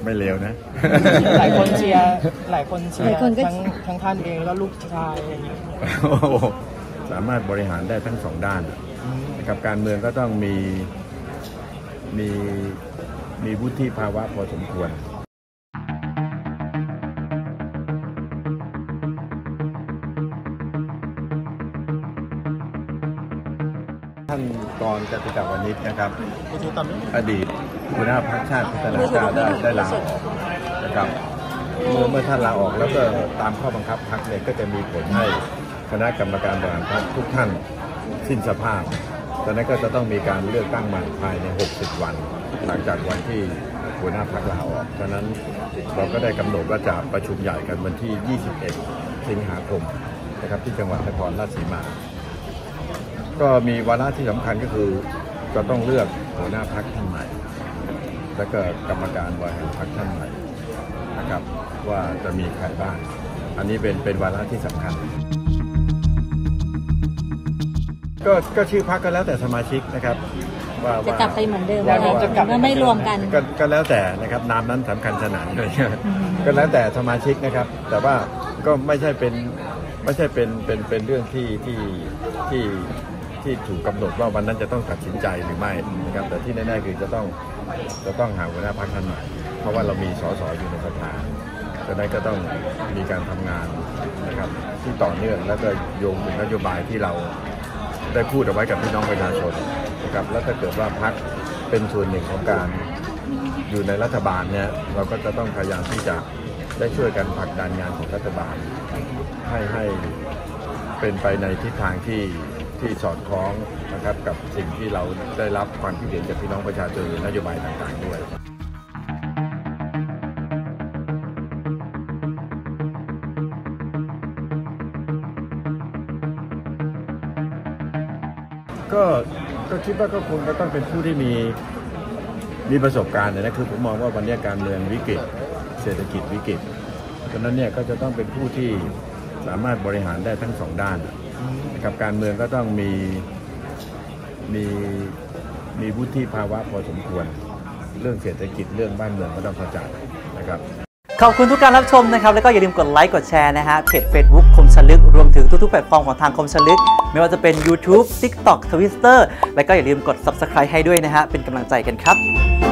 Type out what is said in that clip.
ไม่เลวนะหลายคนเชียร์ทั้งท่านเองแล้วก็ลูกชายสามารถบริหารได้ทั้งสองด้านนะครับการเมืองก็ต้องมีวุฒิภาวะพอสมควรท่านกรณ์ จตุจักรวณิชนะครับอดีตหัวหน้าพรรคชาติพัฒนากล้าได้ลาออกนะครับเมื่อท่านลาออกแล้วก็ตามข้อบังคับพรรคเนี่ยก็จะมีผลให้คณะกรรมการบริหารพรรคทุกท่านสิ้นสภาพตอนนั้นก็จะต้องมีการเลือกตั้งใหม่ภายใน60 วันหลังจากวันที่หัวหน้าพรรคลาออกฉะนั้นเราก็ได้กำหนดว่าจะประชุมใหญ่กันวันที่21 สิงหาคมนะครับที่จังหวัดนครราชสีมาก็มีวาระที่สำคัญก็คือจะต้องเลือกหัวหน้าพรรคท่านใหม่และก็กรรมการบริหารพรรคท่านใหม่นะครับว่าจะมีใครบ้างอันนี้เป็นวาระที่สำคัญก็ชื่อพรรคก็แล้วแต่สมาชิกนะครับว่าจะกลับไปเหมือนเดิมว่าไม่รวมกันก็แล้วแต่นะครับนามนั้นสำคัญขนาดเลยก็แล้วแต่สมาชิกนะครับแต่ว่าก็ไม่ใช่เป็นเรื่องที่ถูกกำหนดว่าวันนั้นจะต้องตัดสินใจหรือไม่นะครับแต่ที่แน่ๆคือจะต้องหาหัวหน้าพรรคท่านใหม่เพราะว่าเรามีสสอยู่ในสภาดังนั้นก็ต้องมีการทำงานนะครับที่ต่อเนื่องแล้วก็โยงถึงนโยบายที่เราได้พูดเอาไว้กับพี่น้องประชาชนนะครับแล้วถ้าเกิดว่าพรรคเป็นส่วนหนึ่งของการอยู่ในรัฐบาลเนี่ยเราก็จะต้องพยายามที่จะได้ช่วยกันผลักดันงานของรัฐบาลให้เป็นไปในทิศทางที่สอดคล้องนะครับกับสิ่งที่เราได้รับความคิดเห็นจากพี่น้องประชาชนนโยบายต่างๆด้วยก็คิดว่าก็คงจะต้องเป็นผู้ที่มีประสบการณ์นะคือผมมองว่าวันนี้การเมืองวิกฤตเศรษฐกิจวิกฤตฉะนั้นเนี่ยก็จะต้องเป็นผู้ที่สามารถบริหารได้ทั้งสองด้านนะครับการเมืองก็ต้องมีวุฒิภาวะพอสมควรเรื่องเศรษฐกิจเรื่องบ้านเมืองก็ต้องเข้าใจนะครับขอบคุณทุกการรับชมนะครับแล้วก็อย่าลืมกดไลค์กดแชร์นะฮะเพจ Facebook คมชลึกรวมถึงทุกๆแพลตฟอร์มของทางคมชลึกไม่ว่าจะเป็น YouTube TikTok Twitter แล้วก็อย่าลืมกด Subscribe ให้ด้วยนะฮะเป็นกำลังใจกันครับ